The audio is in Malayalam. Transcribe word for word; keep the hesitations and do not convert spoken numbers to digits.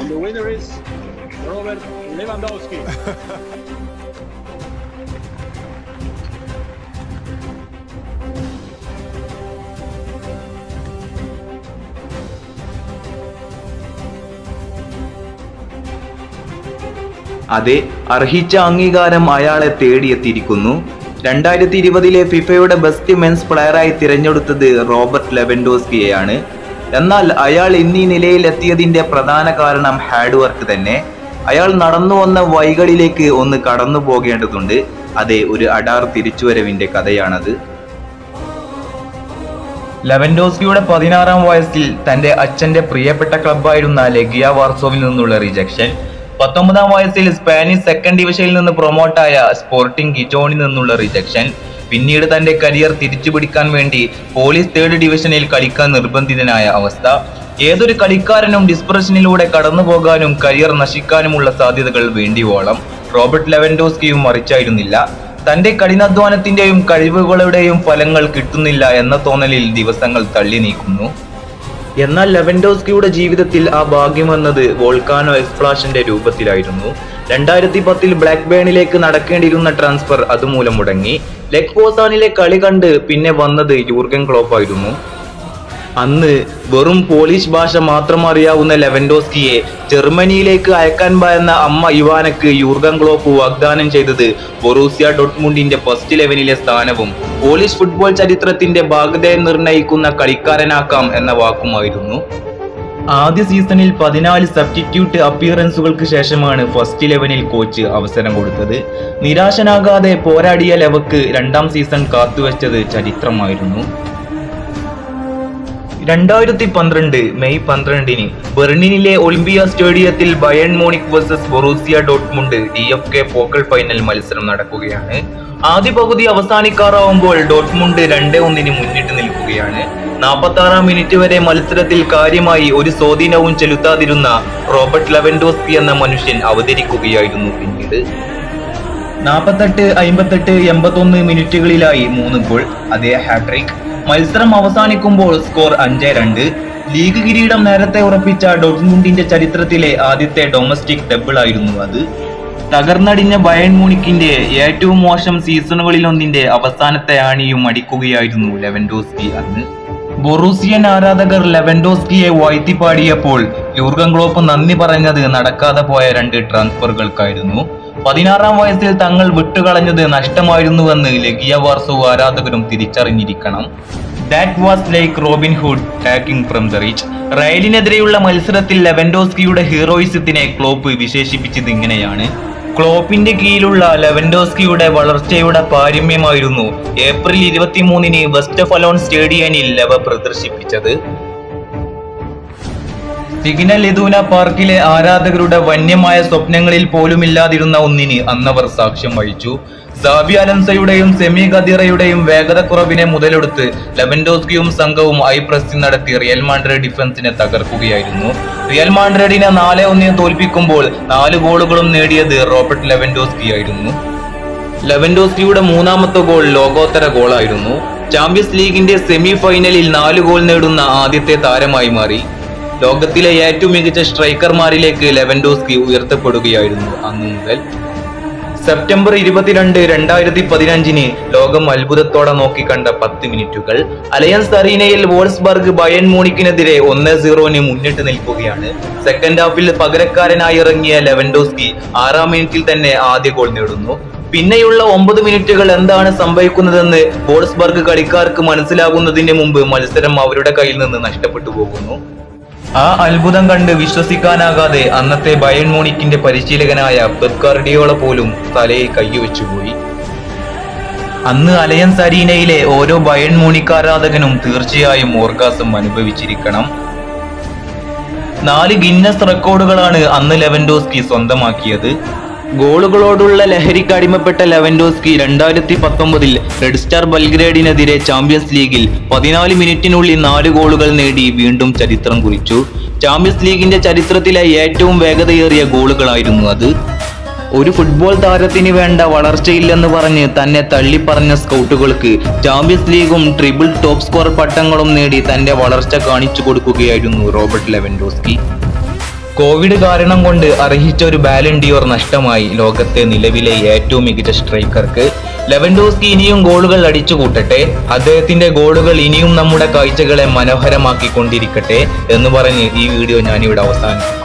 And the winner is Robert Lewandowski. അതെ, അർഹിച്ച അംഗീകാരം അയാളെ തേടിയെത്തിയിരിക്കുന്നു. രണ്ടായിരത്തി ഇരുപതിലെ ഫിഫയുടെ ബെസ്റ്റ് മെൻസ് പ്ലെയറായി തിരഞ്ഞെടുത്തത് റോബർട്ട് ലെവൻഡോസ്കിയെയാണ്. എന്നാൽ അയാൾ ഇന്നീ നിലയിൽ എത്തിയതിന്റെ പ്രധാന കാരണം ഹാർഡ് വർക്ക് തന്നെ. അയാൾ നടന്നു വന്ന വഴികളിലേക്ക് ഒന്ന് കടന്നു പോകേണ്ടതുണ്ട്. അതെ, ഒരു അഡാർ തിരിച്ചുവരവിന്റെ കഥയാണത്. ലെവൻഡോസ്കിയുടെ പതിനാറാം വയസ്സിൽ തന്റെ അച്ഛന്റെ പ്രിയപ്പെട്ട ക്ലബ്ബായിരുന്ന ലെഗിയ വാർസോവിൽ നിന്നുള്ള റിജക്ഷൻ, പത്തൊമ്പതാം വയസ്സിൽ സ്പാനിഷ് സെക്കൻഡ് ഡിവിഷനിൽ നിന്ന് പ്രൊമോട്ടായ സ്പോർട്ടിംഗ് ഗിജോണിൽ നിന്നുള്ള റിജക്ഷൻ, പിന്നീട് തന്റെ കരിയർ തിരിച്ചുപിടിക്കാൻ വേണ്ടി പോലീസ് തേർഡ് ഡിവിഷനിൽ കളിക്കാൻ നിർബന്ധിതനായ അവസ്ഥ. ഏതൊരു കളിക്കാരനും ഡിസ്പ്രഷനിലൂടെ കടന്നു പോകാനും കരിയർ നശിക്കാനുമുള്ള സാധ്യതകൾ വേണ്ടിയോളം റോബർട്ട് ലെവൻഡോസ്കിയും മറിച്ചായിരുന്നില്ല. തന്റെ കഠിനാധ്വാനത്തിന്റെയും കഴിവുകളുടെയും ഫലങ്ങൾ കിട്ടുന്നില്ല എന്ന തോന്നലിൽ ദിവസങ്ങൾ തള്ളി നീക്കുന്നു. എന്നാൽ ലെവൻഡോസ്കിയുടെ ജീവിതത്തിൽ ആ ഭാഗ്യം വന്നത് വോൾക്കാനോ എക്സ്പ്ലാഷന്റെ രൂപത്തിലായിരുന്നു. രണ്ടായിരത്തി പത്തിൽ ബ്ലാക്ക് ബേണിലേക്ക് നടക്കേണ്ടിയിരുന്ന ട്രാൻസ്ഫർ അതുമൂലം മുടങ്ങി. ലെഗ് പോസാനിലെ കളി കണ്ട് പിന്നെ വന്നത് യൂർഗൻ ക്ലോപ്പ് ആയിരുന്നു. അന്ന് വെറും പോളിഷ് ഭാഷ മാത്രം അറിയാവുന്ന ലെവൻഡോസ്കിയെ ജർമ്മനിയിലേക്ക് അയക്കാൻ ഭയന്ന അമ്മ ഇവാനക്ക് യൂർഗൻ ക്ലോപ്പ് വാഗ്ദാനം ചെയ്തത് ബൊറൂസിയ ഡോട്ട്മുണ്ടിന്റെ ഫസ്റ്റ് ലെവനിലെ സ്ഥാനവും പോളിഷ് ഫുട്ബോൾ ചരിത്രത്തിന്റെ ഭാഗതയെ നിർണയിക്കുന്ന കളിക്കാരനാക്കാം എന്ന വാക്കുമായിരുന്നു. ആദ്യ സീസണിൽ പതിനാല് സബ്സ്റ്റിറ്റ്യൂട്ട് അപ്പിയറൻസുകൾക്ക് ശേഷമാണ് ഫസ്റ്റ് ലെവനിൽ കോച്ച് അവസരം കൊടുത്തത്. നിരാശനാകാതെ പോരാടിയ ലെവക്ക് രണ്ടാം സീസൺ കാത്തുവെച്ചത് ചരിത്രമായിരുന്നു. രണ്ടായിരത്തി പന്ത്രണ്ട് മെയ് പന്ത്രണ്ടിന് ബെർലിനിലെ ഒളിമ്പിയ സ്റ്റേഡിയത്തിൽ Bayern Munich versus Borussia Dortmund D F B Pokal final മത്സരം നടക്കുകയാണ്. ആദ്യ പകുതി അവസാനിക്കാറാവുമ്പോൾ ഡോട്ട്മുണ്ട് രണ്ടേ ഒന്നിന് മുന്നിട്ട് നിൽക്കുകയാണ്. നാൽപ്പത്തി ആറാം മിനിറ്റ് വരെ മത്സരത്തിൽ കാര്യമായി ഒരു സ്വാധീനവും ചെലുത്താതിരുന്ന റോബർട്ട് ലെവൻഡോസ്കി എന്ന മനുഷ്യൻ അവതരിക്കുകയായിരുന്നു. പിന്നീട് നാൽപ്പത്തെട്ട്, അമ്പത്തെട്ട്, എൺപത്തൊന്ന് മിനിറ്റുകളിലായി മൂന്ന് ഗോൾ, അതേ ഹാട്രിക്. മത്സരം അവസാനിക്കുമ്പോൾ സ്കോർ അഞ്ച് രണ്ട്. ലീഗ് കിരീടം നേരത്തെ ഉറപ്പിച്ച ഡോട്ട്മുണ്ടിന്റെ ചരിത്രത്തിലെ ആദ്യത്തെ ഡൊമസ്റ്റിക് ഡബിൾ ആയിരുന്നു അത്. തകർന്നടിഞ്ഞ ബയൺ മൂണിക്കിന്റെ ഏറ്റവും മോശം സീസണുകളിലൊന്നിന്റെ അവസാനത്തെ ആണിയും അടിക്കുകയായിരുന്നു ലെവൻഡോസ്കി അന്ന്. ബൊറൂസിയൻ ആരാധകർ ലെവൻഡോസ്കിയെ വാഴ്ത്തിപ്പാടിയപ്പോൾ യൂർഗൻ ക്ലോപ്പ് നന്ദി പറഞ്ഞത് നടക്കാതെ പോയ രണ്ട് ട്രാൻസ്ഫറുകൾക്കായിരുന്നു. പതിനാറാം വയസ്സിൽ തങ്ങൾ വിട്ടുകളഞ്ഞത് നഷ്ടമായിരുന്നുവെന്ന് ലെഗിയ വാർസോ ആരാധകരും തിരിച്ചറിഞ്ഞിരിക്കണം. That was like Robin Hood talking from the rich. റയലിനെതിരെയുള്ള മത്സരത്തിൽ ലെവൻഡോസ്കിയുടെ ഹീറോയിസത്തിനെ ക്ലോപ്പ് വിശേഷിപ്പിച്ചത് ഇങ്ങനെയാണ്: ക്ലോപ്പിന്റെ കീഴിലുള്ള ലെവൻഡോസ്കിയുടെ വളർച്ചയുടെ പാരമ്യമായിരുന്നു ഏപ്രിൽ ഇരുപത്തിമൂന്നിന് വെസ്റ്റ്ഫലോൺ സ്റ്റേഡിയനിൽ ലെവ പ്രദർശിപ്പിച്ചത്. സിഗ്നൽ ഇദൂന പാർക്കിലെ ആരാധകരുടെ വന്യമായ സ്വപ്നങ്ങളിൽ പോലുമില്ലാതിരുന്ന ഒന്നിന് അന്നവർ സാക്ഷ്യം വഹിച്ചു. സാബി അലൻസോയുടെയും സെമി ഖദീറയുടെയും വേഗതക്കുറവിനെ മുതലെടുത്ത് ലെവൻഡോസ്കിയും സംഘവും ഐ പ്രസിംഗ് നടത്തി റിയൽ മാഡ്രിഡ് ഡിഫൻസിനെ തകർക്കുകയായിരുന്നു. റിയൽ മാഡ്രിഡിനെ നാല് ഒന്നിന് തോൽപ്പിക്കുമ്പോൾ നാല് ഗോളുകളും നേടിയത് റോബർട്ട് ലെവൻഡോസ്കി ആയിരുന്നു. ലെവൻഡോസ്കിയുടെ മൂന്നാമത്തെ ഗോൾ ലോകോത്തര ഗോളായിരുന്നു. ചാമ്പ്യൻസ് ലീഗിന്റെ സെമി ഫൈനലിൽ നാല് ഗോൾ നേടുന്ന ആദ്യത്തെ താരമായി മാറി. ലോകത്തിലെ ഏറ്റവും മികച്ച സ്ട്രൈക്കർമാരിലേക്ക് ലെവൻഡോസ്കി ഉയർത്തപ്പെടുകയായിരുന്നു അന്നു മുതൽ. സെപ്റ്റംബർ ഇരുപത്തിരണ്ട് രണ്ടായിരത്തി പതിനഞ്ചിന് ലോകം അത്ഭുതത്തോടെ നോക്കിക്കണ്ട പത്ത് മിനിറ്റുകൾ. അലയൻസ് അറീനയിൽ വോൾസ്ബർഗ് ബയൺ മൂണിക്കിനെതിരെ ഒന്ന് സീറോന് മുന്നിട്ട് നിൽക്കുകയാണ്. സെക്കൻഡ് ഹാഫിൽ പകരക്കാരനായി ഇറങ്ങിയ ലെവൻഡോസ്കി ആറാം മിനിറ്റിൽ തന്നെ ആദ്യ ഗോൾ നേടുന്നു. പിന്നെയുള്ള ഒമ്പത് മിനിറ്റുകൾ എന്താണ് സംഭവിക്കുന്നതെന്ന് വോൾസ്ബർഗ് കളിക്കാർക്ക് മനസ്സിലാകുന്നതിന് മുമ്പ് മത്സരം അവരുടെ കയ്യിൽ നിന്ന് നഷ്ടപ്പെട്ടു പോകുന്നു. ആ അത്ഭുതം കണ്ട് വിശ്വസിക്കാനാകാതെ അന്നത്തെ ബയൺ മൂണിക്കിന്റെ പരിശീലകനായ പെപ് ഗാർഡിയോള പോലും തലയിൽ കൈവച്ചുപോയി. അന്ന് അലയൻസ് അരീനയിലെ ഓരോ ബയൺ മൂണിക് ആരാധകനും തീർച്ചയായും ഓർഗാസം അനുഭവിച്ചിരിക്കണം. നാല് ഗിന്നസ് റെക്കോർഡുകളാണ് അന്ന് ലെവൻഡോസ്കി സ്വന്തമാക്കിയത്. ഗോളുകളോടുള്ള ലഹരിക്ക് അടിമപ്പെട്ട ലെവൻഡോസ്കി രണ്ടായിരത്തി പത്തൊമ്പതിൽ റെഡ് സ്റ്റാർ ബൽഗ്രേഡിനെതിരെ ചാമ്പ്യൻസ് ലീഗിൽ പതിനാല് മിനിറ്റിനുള്ളിൽ നാല് ഗോളുകൾ നേടി വീണ്ടും ചരിത്രം കുറിച്ചു. ചാമ്പ്യൻസ് ലീഗിന്റെ ചരിത്രത്തിലെ ഏറ്റവും വേഗതയേറിയ ഗോളുകളായിരുന്നു അത്. ഒരു ഫുട്ബോൾ താരത്തിന് വേണ്ട വളർച്ചയില്ലെന്ന് പറഞ്ഞ് തന്നെ തള്ളിപ്പറഞ്ഞ സ്കൗട്ടുകൾക്ക് ചാമ്പ്യൻസ് ലീഗും ട്രിപ്പിൾ ടോപ്പ് സ്കോർ പട്ടങ്ങളും നേടി തന്റെ വളർച്ച കാണിച്ചു കൊടുക്കുകയായിരുന്നു റോബർട്ട് ലെവൻഡോസ്കി. കോവിഡ് കാരണം കൊണ്ട് അർഹിച്ച ഒരു ബാലൻ ഡിയോർ നഷ്ടമായി ലോകത്തെ നിലവിലെ ഏറ്റവും മികച്ച സ്ട്രൈക്കർക്ക്. ലെവൻഡോസ്കി ഇനിയും ഗോളുകൾ അടിച്ചു കൂട്ടട്ടെ, അദ്ദേഹത്തിന്റെ ഗോളുകൾ ഇനിയും നമ്മുടെ കാഴ്ചകളെ മനോഹരമാക്കിക്കൊണ്ടിരിക്കട്ടെ എന്ന് പറഞ്ഞ് ഈ വീഡിയോ ഞാനിവിടെ അവസാനിപ്പിക്കും.